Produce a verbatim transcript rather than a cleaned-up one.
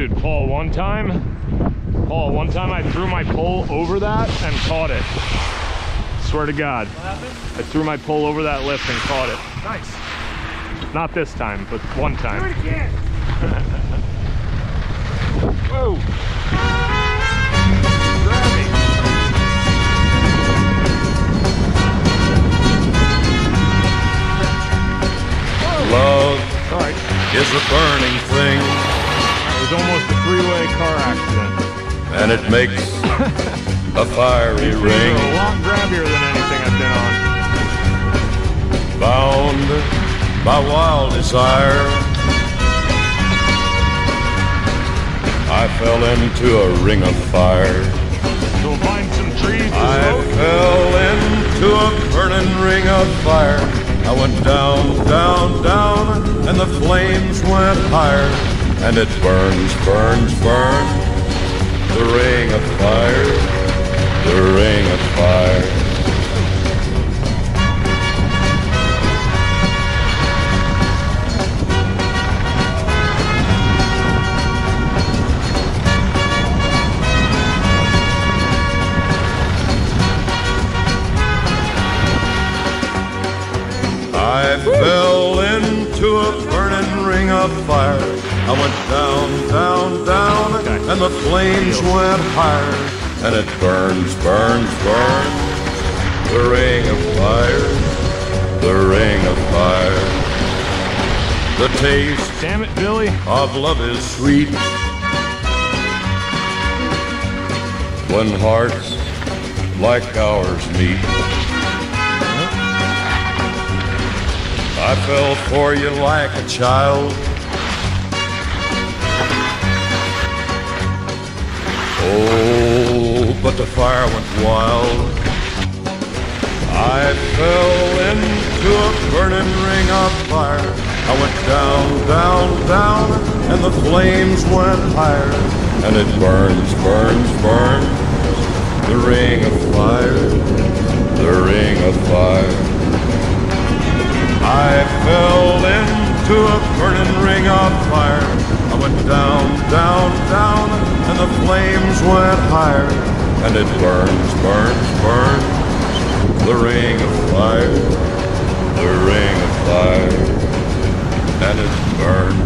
Dude, Paul, one time, Paul, one time I threw my pole over that and caught it. Swear to God. What happened? I threw my pole over that lift and caught it. Nice. Not this time, but one time. Do it again. Whoa. Grab me. Love All right. is a burning thing, It was almost a three-way car accident. and it makes a fiery These things ring. are a lot grabbier than anything I've been on. Bound by wild desire, I fell into a ring of fire. So find some trees to I smoke. fell into a burning ring of fire. I went down, down, down, and the flames went higher. And it burns, burns, burns, the ring of fire, the ring of fire. I fell into a burning ring of fire. I went down, down, down, and the flames went higher. And it burns, burns, burns, the ring of fire, the ring of fire. The taste Damn it, Billy. of love is sweet when hearts like ours meet. I fell for you like a child. Oh, but the fire went wild. I fell into a burning ring of fire. I went down, down, down, and the flames went higher. And it burns, burns, burns, the ring of fire, the ring of fire. I fell into a burning ring of fire. I went down, down, down, and the flames went higher. And it burns, burns, burns, the ring of fire, the ring of fire. And it burns,